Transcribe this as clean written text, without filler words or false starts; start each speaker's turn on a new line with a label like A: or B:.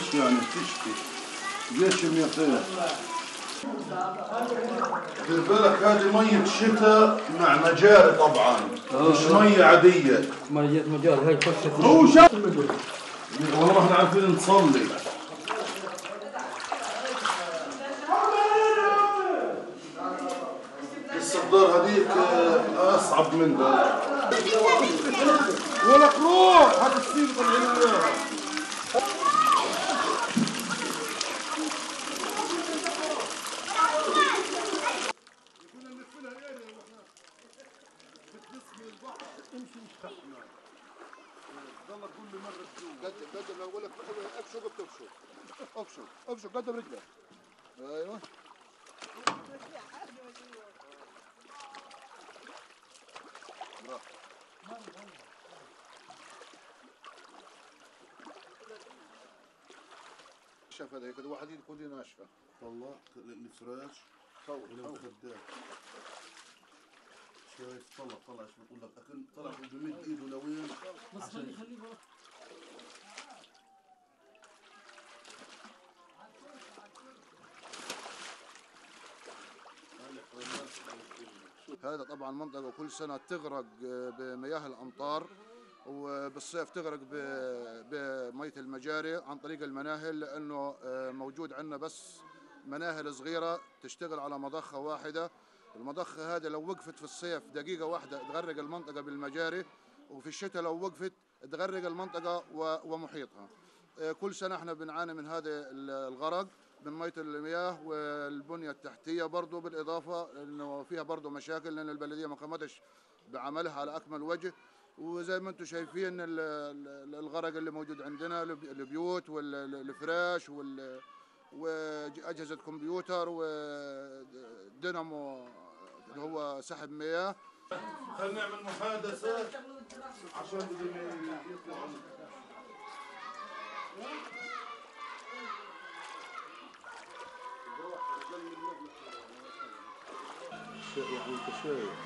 A: ايش يعني تشتي؟ ليش يا خير؟ دير بالك هذه مية شتاء مع مجاري طبعا، مش مية عادية.
B: مية مجاري هاي خشت.
A: هو شاف والله ما احنا عارفين نصلي. الصدار هذيك اصعب منها. ولك روح هذا السيف طلعنا اياها. قدم لو اقول لك ابشق بتبشق. ابشق قدم رجلك. ايوه. شاف هذا هيك واحد يكون ناشفه. طلع الفراش والمخدات. شايف طلع ايش بقول لك اكل طلع بمد ايده لوين بس خليه هذا طبعا منطقة كل سنة تغرق بمياه الأمطار، وبالصيف تغرق بمية المجاري عن طريق المناهل، لأنه موجود عندنا بس مناهل صغيرة تشتغل على مضخة واحدة. المضخة هذه لو وقفت في الصيف دقيقة واحدة تغرق المنطقة بالمجاري، وفي الشتاء لو وقفت تغرق المنطقة ومحيطها. كل سنة احنا بنعاني من هذا الغرق من مية المياه، والبنية التحتية برضو بالإضافة إنه فيها برضو مشاكل، لأن البلدية ما قامتش بعملها على أكمل وجه. وزي ما أنتم شايفين الغرق اللي موجود عندنا، البيوت والفراش وأجهزة كمبيوتر ودينامو اللي هو سحب مياه. خلينا نعمل محادثة عشان يطلعوا. يعني انت شايف